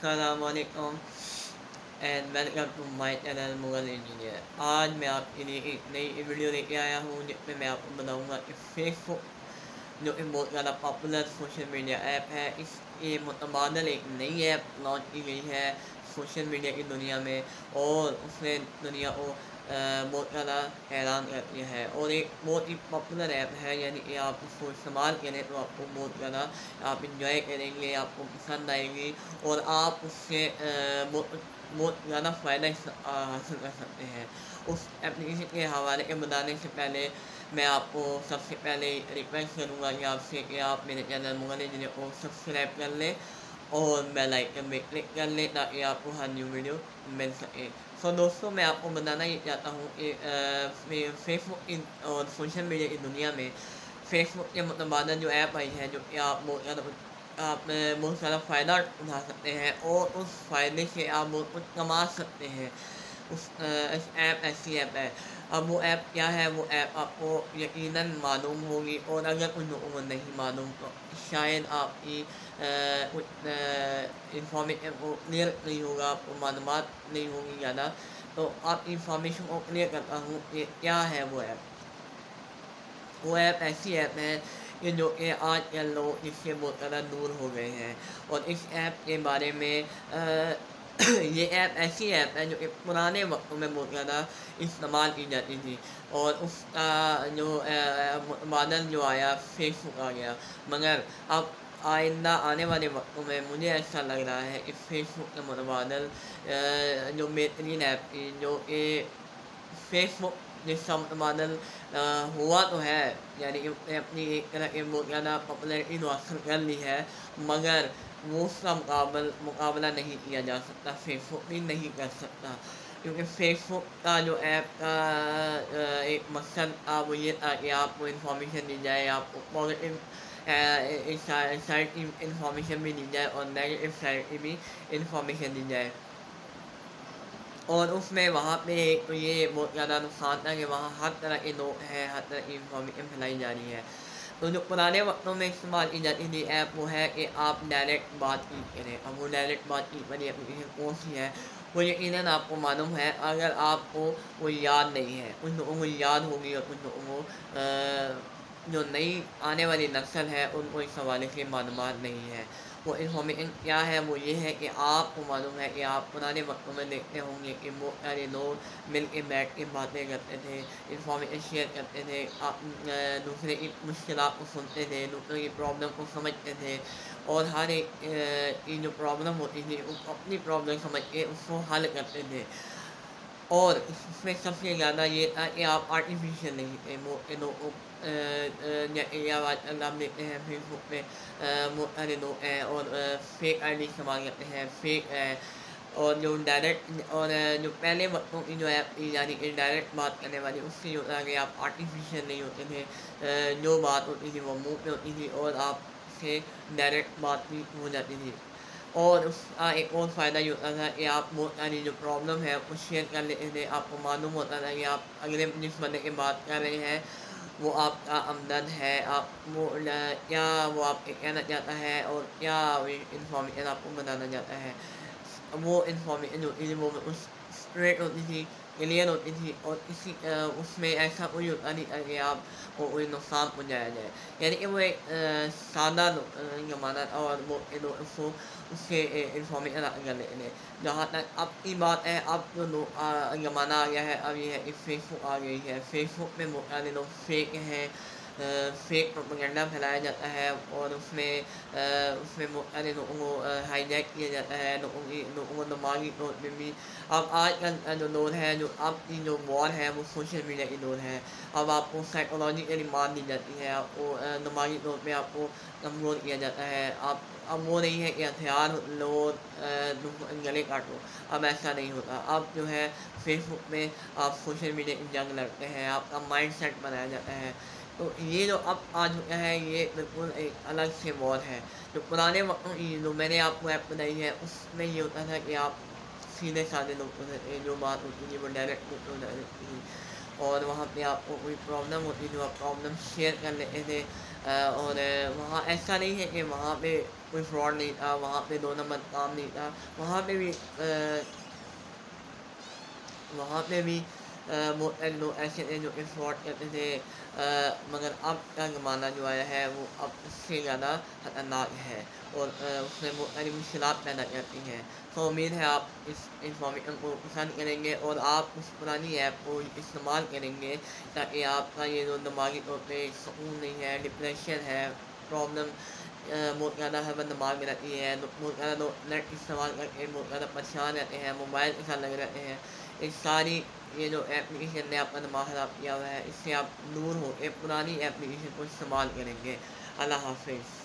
السلام علیکم and welcome to my channel Mughal engineer. آج میں آپ کے لیے ایک نئی ویڈیو لے کے آیا ہوں جس میں آپ کو بتاؤں گا کہ فیس بک جو کہ بہت زیادہ پاپولر سوشل میڈیا ایپ ہے، اس کی متبادل ایک نئی ایپ لانچ کی گئی ہے سوشل میڈیا کی دنیا میں، اور اس نے دنیا کو بہت زیادہ حیران کر دیا ہے، اور ایک بہت ہی پاپولر ایپ ہے. یعنی کہ آپ اس کو استعمال کریں تو آپ کو بہت زیادہ آپ انجوائے کریں گے، آپ کو پسند آئے گی، اور آپ اس سے بہت زیادہ فائدہ حاصل کر سکتے ہیں. اس اپلیکیشن کے حوالے کے بتانے سے پہلے میں آپ کو سب سے پہلے ریکویسٹ کروں گا کہ آپ سے کہ آپ میرے چینل مغل انجینئر کو سبسکرائب کر لیں اور بیل آئکن پہ کلک کر لیں تاکہ آپ کو ہر نیو ویڈیو مل سکے. سو دوستوں، میں آپ کو بتانا یہ چاہتا ہوں کہ فیس بک کی اور سوشل میڈیا کی دنیا میں فیس بک کے متبادل جو ایپ آئی ہے، جو کہ آپ بہت سارا فائدہ اٹھا سکتے ہیں اور اس فائدے سے آپ بہت کچھ کما سکتے ہیں. ایسی ایپ ہے. اب وہ ایپ کیا ہے؟ وہ ایپ آپ کو یقیناً معلوم ہوگی، اور اگر ان لوگوں کو نہیں معلوم تو شاید آپ کی کچھ انفارمیشن کو کلیئر نہیں ہوگا، آپ کو معلومات نہیں ہوگی زیادہ. تو آپ انفارمیشن کو کلیئر کرتا ہوں کہ کیا ہے وہ ایپ. وہ ایپ ایسی ایپ ہے کہ جو کہ آج کل لوگ اس سے بہت زیادہ دور ہو گئے ہیں، اور اس ایپ کے بارے میں یہ ایپ ایسی ایپ ہے جو کہ پرانے وقتوں میں بہت زیادہ استعمال کی جاتی تھی، اور اس کا جو متبادل جو آیا فیس بک آ گیا. مگر اب آئندہ آنے والے وقتوں میں مجھے ایسا لگ رہا ہے کہ فیس بک کے متبادل جو بہترین ایپ تھی، جو کہ فیس بک جس کا متبادل ہوا تو ہے، یعنی کہ اس نے اپنی ایک طرح کی بہت زیادہ پاپولیرٹی تو حاصل کر لی ہے، مگر وہ اس کا مقابلہ نہیں کیا جا سکتا، فیس بک بھی نہیں کر سکتا. کیونکہ فیس بک کا جو ایپ کا ایک مقصد تھا وہ یہ تھا کہ آپ کو انفارمیشن دی جائے، آپ کو پازیٹیو سائڈ کی انفارمیشن بھی دی جائے اور نیگیٹو سائڈ کی بھی انفارمیشن دی جائے. اور اس میں وہاں پہ ایک تو یہ بہت زیادہ نقصان تھا کہ وہاں ہر طرح کے لوگ ہیں، ہر طرح کی انفارمیشن پھیلائی جا رہی ہے. تو جو پرانے وقتوں میں استعمال کی جاتی تھی ایپ، وہ ہے کہ آپ ڈائریکٹ بات چیت کریں. اب وہ ڈائریکٹ بات چیت والی اپلیکیشن کون سی ہے وہ یقیناً آپ کو معلوم ہے. اگر آپ کو وہ یاد نہیں ہے، ان لوگوں کو یاد ہوگی، اور ان لوگوں کو جو نئی آنے والی نسل ہے ان کو اس حوالے سے معلومات نہیں ہے. وہ انفارمیشن کیا ہے؟ وہ یہ ہے کہ آپ کو معلوم ہے کہ آپ پرانے وقتوں میں دیکھتے ہوں گے کہ بہت سارے لوگ مل کے بیٹھ کے باتیں کرتے تھے، انفارمیشن شیئر کرتے تھے، دوسرے کی مشکلات کو سنتے تھے، دوسرے کی پرابلم کو سمجھتے تھے، اور ہر ایک کی جو پرابلم ہوتی تھی اس کو اپنی پرابلم سمجھ کے اس کو حل کرتے تھے. اور اس میں سب سے زیادہ یہ تھا کہ آپ آرٹیفیشیل نہیں تھے. وہ لوگوں آج کل آپ دیکھتے ہیں فیس بک پہ بہت سارے لوگ ہیں اور فیک آئی ڈی استعمال کرتے ہیں، فیک ہے. اور جو ڈائریکٹ اور جو پہلے وقتوں کی جو ایپ تھی، یعنی کہ ڈائریکٹ بات کرنے والی، اس سے جو ہوتا ہے کہ آپ آرٹیفیشیل نہیں ہوتے تھے. جو بات ہوتی تھی وہ منہ پہ ہوتی تھی اور آپ سے ڈائریکٹ بات بھی ہو جاتی تھی. اور اس کا ایک اور فائدہ یہ ہوتا تھا کہ آپ بہت ساری جو پرابلم ہے اس کو شیئر کر لیتے تھے. آپ کو معلوم ہوتا تھا کہ آپ اگلے جس بندے کی بات کر رہے ہیں وہ آپ کا ہمدرد ہے، کیا وہ آپ کے کہنا چاہتا ہے اور کیا انفارمیشن آپ کو بتانا چاہتا ہے. وہ انفارمیشن ہوتی تھی وہ اسٹریٹ ہوتی تھی، کلیئر ہوتی تھی، اور اس میں ایسا کوئی ہوتا نہیں تھا کہ آپ کو کوئی نقصان پہنچایا جائے. یعنی کہ وہ ایک سادہ زمانہ تھا، اور وہ اس کو اس سے انفارمیشن حاصل کر لیتے تھے. جہاں تک اب کی بات ہے، اب جو زمانہ آ گیا ہے، اب یہ ہے کہ فیس بک آ گئی ہے. فیس بک میں بہت سارے لوگ فیک ہیں، فیک پروپیگنڈا پھیلایا جاتا ہے، اور اس میں بہت سارے لوگوں کو ہائی جیک کیا جاتا ہے، لوگوں کو دماغی طور پہ بھی. اب آج کل کا جو دور ہے، جو اب کی جو وار ہے وہ سوشل میڈیا کی دور ہے. اب آپ کو سائیکولوجیکلی مار دی جاتی ہے، آپ کو دماغی طور پہ آپ کو کمزور کیا جاتا ہے. اب وہ نہیں ہے کہ ہتھیار لو گلے کاٹو، اب ایسا نہیں ہوتا. اب جو ہے فیس بک میں آپ سوشل میڈیا کی جنگ لڑتے ہیں، آپ کا مائنڈ سیٹ بنایا جاتا ہے. تو یہ جو اب آج چکا ہے یہ بالکل ایک الگ سے وار ہے. جو پرانے وقتوں کی جو میں نے آپ کو ایپ بتائی ہے اس میں یہ ہوتا تھا کہ آپ سیدھے سادے لوگ ہوتے تھے، جو بات ہوتی تھی وہ ڈائریکٹ ہو جاتی تھی. اور وہاں پہ آپ کو کوئی پرابلم ہوتی تو آپ پرابلم شیئر کر لیتے تھے. اور وہاں ایسا نہیں ہے کہ وہاں پہ کوئی فراڈ نہیں تھا, وہاں پہ 2 نمبر کام نہیں تھا, وہاں پہ بھی وہاں پہ بھی بہت سارے لوگ ایسے تھے جو کہ فراڈ کرتے تھے. مگر اب کا زمانہ جو آیا ہے وہ اب اس سے زیادہ خطرناک ہے, اور اس میں بہت ساری مشکلات پیدا کرتی ہیں. تو امید ہے آپ اس انفارمیشن کو پسند کریں گے اور آپ اس پرانی ایپ کو استعمال کریں گے, تاکہ آپ کا یہ جو دماغی طور پہ سکون نہیں ہے, ڈپریشن ہے, پرابلم بہت زیادہ ہر دماغ میں رہتی ہے, بہت زیادہ لوگ نیٹ استعمال کر کے بہت زیادہ پریشان رہتے ہیں, موبائل کے ساتھ لگے رہتے ہیں. اس ساری یہ جو اپلیکیشن نے آپ کا دماغ خراب کیا ہوا ہے, اس سے آپ دور ہو کے پرانی اپلیکیشن کو استعمال کریں گے. اللہ حافظ.